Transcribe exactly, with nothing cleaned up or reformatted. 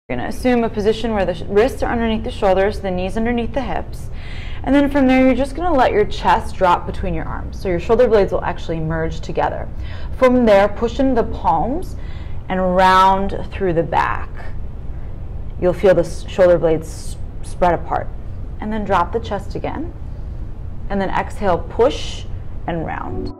You're going to assume a position where the wrists are underneath the shoulders, the knees underneath the hips. And then from there, you're just going to let your chest drop between your arms. So your shoulder blades will actually merge together. From there, push into the palms and round through the back. You'll feel the shoulder blades spread apart. And then drop the chest again. And then exhale, push and round.